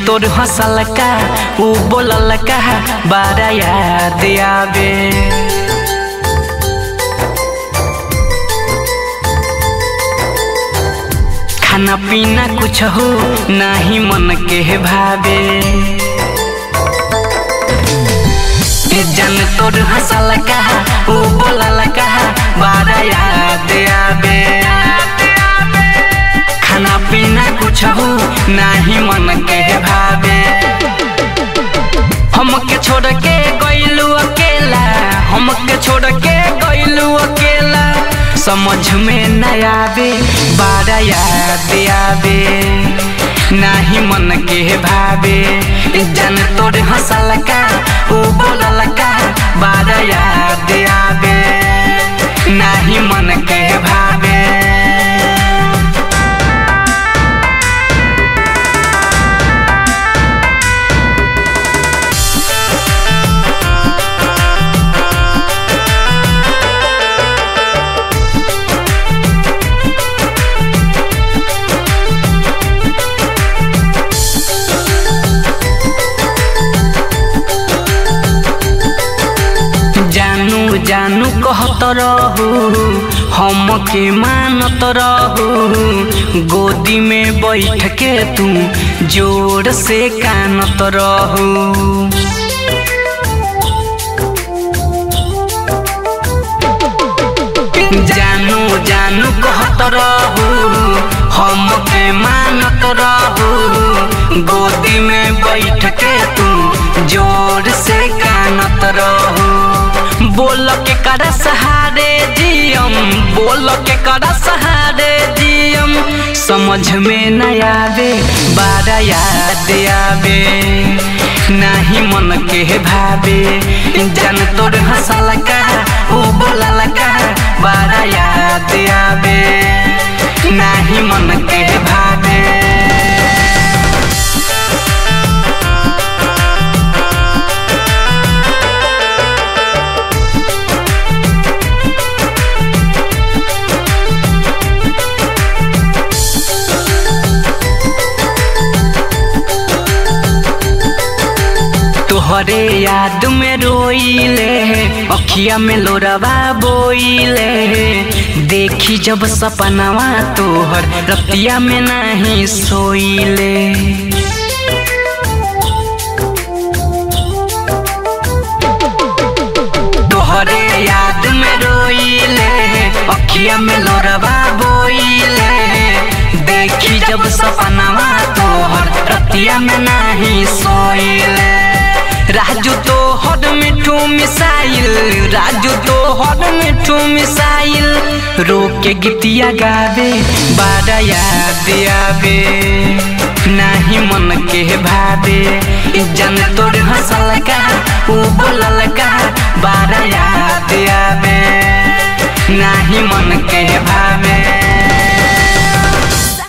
तोर हंसल का ऊ बोलल का बड़ा याद आवे। खाना पीना कुछ हो नहीं मन के भावे। जान तोर हंसल का ऊ बोलल का बड़ा याद आवे। खाना पीना कुछ हो नहीं मन के भावे। हमके छोड़ के गइलू अकेला, हमके छोड़ के गइलू अकेला, समझ में न आवे बड़ा याद आवे। नहीं मन के भावे जान तोर हंसल का ऊ बोलल का बड़ा याद आवे। नहीं मन के भावे। जानू कहत रहू हमके मानत रहू। गोदी में बैठ के तू जोर से कानत रहू। जानू जानू कहत रहू हमके मानत रहू। गोदी में बैठ के तू जोर से कानत रहू। बोल के करा सहारे जियम, बोल के करा सहारे जियम, समझ में न आवे बड़ा याद आवे। नहीं मन के भावे जान तोर हंसल का ऊ बोलल का बड़ा याद आवे। नहीं मन के भावे। तोहरे याद में रोइले अखिया में लोरवा बोइले। देखी जब सपनावा तोहर रतिया में नहीं सोइले। तोहरे याद में रोइले अखिया में लोरवा बोइले। देखी जब सपनावा तोहर रतिया में नहीं सोइले। राजू तो हद मिठू मिसाइल, राजू तो हद मिठू मिसाइल, रोके गीतिया गावे बड़ा याद आवे। नहीं मन के भावे जान तोर हंसल का ऊ बोलल का बड़ा याद आवे। नहीं मन के भावे।